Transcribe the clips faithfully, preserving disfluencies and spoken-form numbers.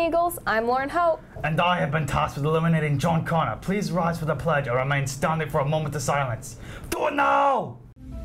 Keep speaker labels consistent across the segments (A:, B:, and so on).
A: Eagles, I'm Lauren Hope.
B: And I have been tasked with eliminating John Connor. Please rise for the pledge or remain standing for a moment of silence. Do it now!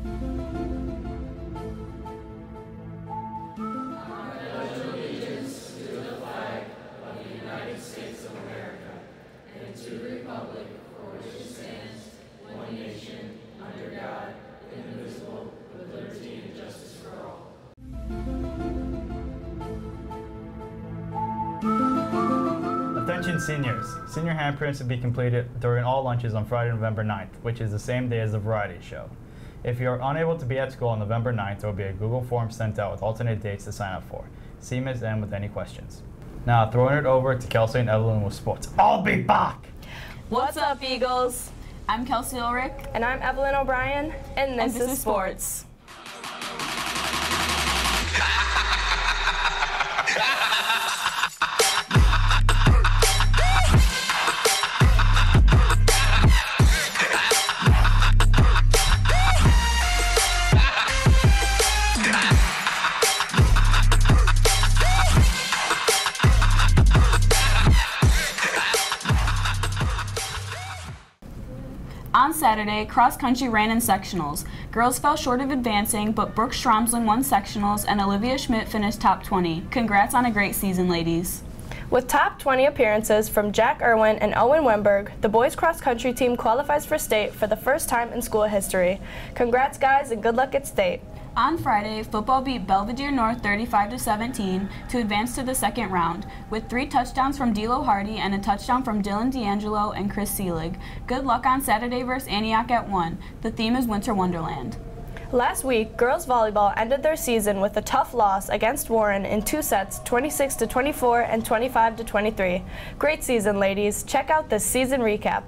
B: Attention seniors, senior handprints will be completed during all lunches on Friday, November ninth, which is the same day as the variety show. If you are unable to be at school on November ninth, there will be a Google form sent out with alternate dates to sign up for. See Miz M with any questions. Now, throwing it over to Kelsey and Evelyn with sports. I'll be back!
C: What's up, Eagles? I'm Kelsey Ulrich.
A: And I'm Evelyn O'Brien, and this,
C: and this
A: is,
C: is sports.
A: sports.
C: On Saturday, cross country ran in sectionals. Girls fell short of advancing, but Brooke Stromsling won sectionals and Olivia Schmidt finished top twenty. Congrats on a great season, ladies.
A: With top twenty appearances from Jack Irwin and Owen Wimberg, the boys cross country team qualifies for state for the first time in school history. Congrats, guys, and good luck at state.
C: On Friday, football beat Belvedere North thirty-five to seventeen to advance to the second round, with three touchdowns from D'Lo Hardy and a touchdown from Dylan D'Angelo and Chris Seelig. Good luck on Saturday versus Antioch at one. The theme is Winter Wonderland.
A: Last week, girls volleyball ended their season with a tough loss against Warren in two sets, twenty-six to twenty-four and twenty-five to twenty-three. Great season, ladies. Check out this season recap.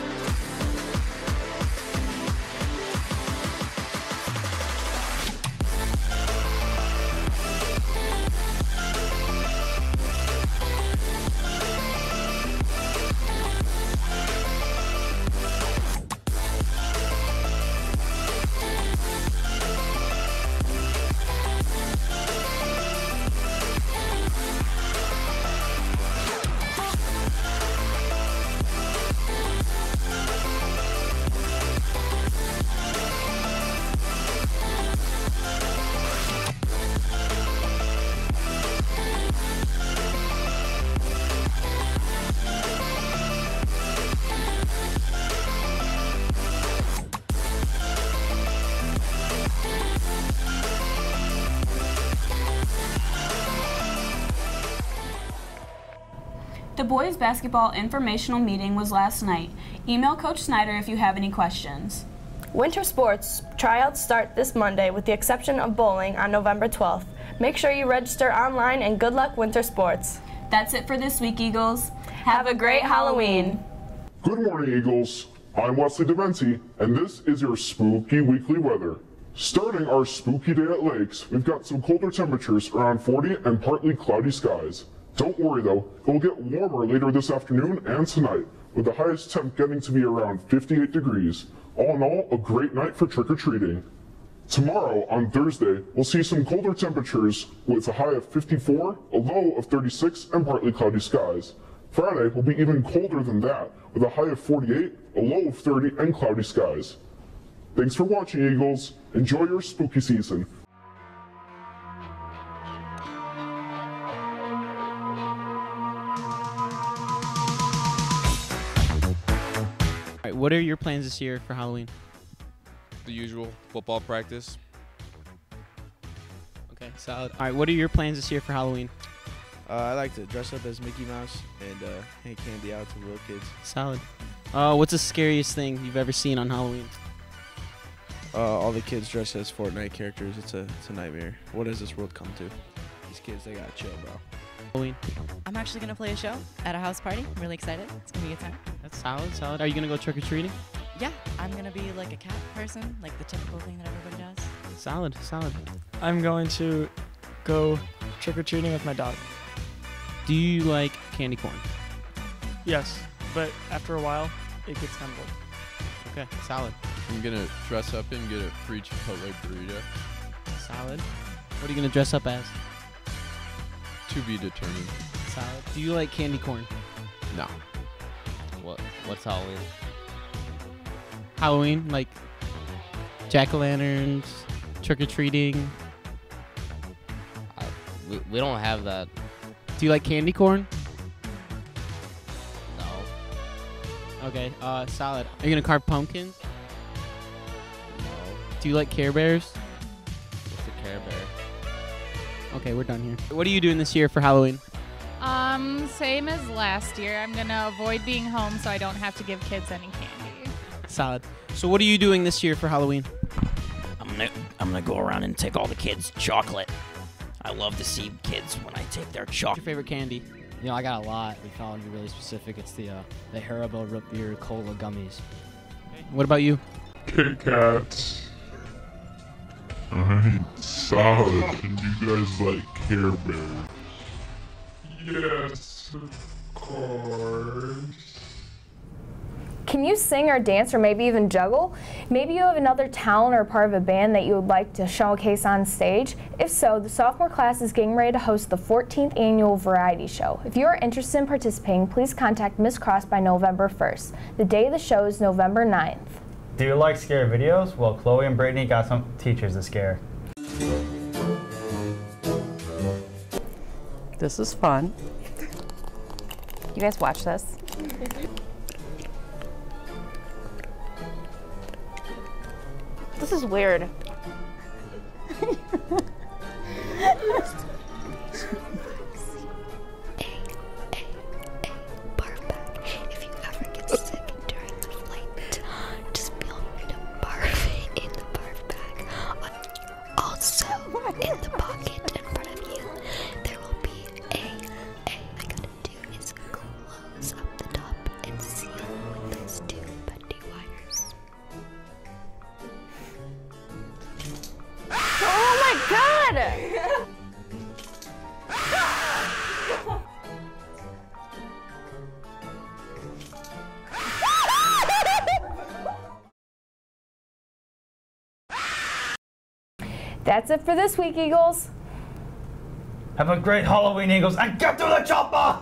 C: The boys' basketball informational meeting was last night. Email Coach Snyder if you have any questions.
A: Winter sports tryouts start this Monday with the exception of bowling on November twelfth. Make sure you register online and good luck winter sports.
C: That's it for this week, Eagles. Have, have a great Halloween.
D: Good morning, Eagles. I'm Wesley DeVenti, and this is your spooky weekly weather. Starting our spooky day at Lakes, we've got some colder temperatures around forty and partly cloudy skies. Don't worry though, it will get warmer later this afternoon and tonight, with the highest temp getting to be around fifty-eight degrees. All in all, a great night for trick-or-treating. Tomorrow, on Thursday, we'll see some colder temperatures with a high of fifty-four, a low of thirty-six, and partly cloudy skies. Friday will be even colder than that, with a high of forty-eight, a low of thirty, and cloudy skies. Thanks for watching, Eagles. Enjoy your spooky season.
E: What are your plans this year for Halloween?
F: The usual football practice.
E: Okay, solid. All right, what are your plans this year for Halloween?
G: Uh, I like to dress up as Mickey Mouse and uh, hand candy out to little kids.
E: Solid. Uh, what's the scariest thing you've ever seen on Halloween?
G: Uh, all the kids dressed as Fortnite characters. It's a it's a nightmare. What does this world come to? These kids, they gotta chill, bro.
E: Halloween.
H: I'm actually going to play a show at a house party. I'm really excited. It's going to be a good time.
E: That's solid, solid. Are you going to go trick-or-treating?
H: Yeah, I'm going to be like a cat person, like the typical thing that everybody does.
E: Solid, solid.
I: I'm going to go trick-or-treating with my dog.
E: Do you like candy corn?
I: Yes, but after a while, it gets kind of old.
E: Okay, solid.
F: I'm going to dress up and get a free Chipotle burrito.
E: Solid. What are you going to dress up as?
F: To be determined.
E: Salad. Do you like candy corn?
J: No. What? What's Halloween?
E: Halloween, like jack-o'-lanterns, trick-or-treating.
J: I, we, we don't have that.
E: Do you like candy corn?
J: No.
E: Okay, uh, salad. Are you gonna carve pumpkins?
J: No.
E: Do you like Care Bears?
J: What's a Care Bear?
E: Okay, we're done here. What are you doing this year for Halloween?
K: Um, same as last year. I'm gonna avoid being home so I don't have to give kids any candy.
E: Salad. So what are you doing this year for Halloween?
L: I'm gonna I'm gonna go around and take all the kids' chocolate. I love to see kids when I take their
E: What's
L: chocolate.
E: your favorite candy?
M: You know, I got a lot. If I want to be really specific, it's the uh, the Haribo Root Beer Cola gummies.
E: What about you?
D: Kit Kats. Alright, solid. And you guys like Care Bears? Yes, of course.
N: Can you sing or dance or maybe even juggle? Maybe you have another talent or part of a band that you would like to showcase on stage? If so, the sophomore class is getting ready to host the fourteenth annual variety show. If you are interested in participating, please contact Miz Cross by November first. The day of the show is November ninth.
B: Do you like scare videos? Well, Chloe and Brittany got some teachers to scare.
O: This is fun. You guys watch this?
N: This is weird.
P: If you ever get sick during the flight, just feel free to barf in the barf bag. Also, in the pocket in front of you, there will be a, a, I gotta do is close up the top and seal with those two bendy wires.
N: Oh my god! That's it for this week, Eagles.
B: Have a great Halloween, Eagles, and get to the chopper!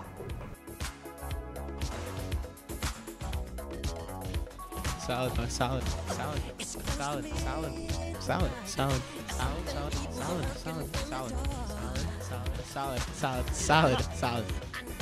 E: Salad, uh, salad, salad, salad, salad, salad, salad, salad, salad, salad, salad, salad, salad, salad, salad, salad, salad, salad.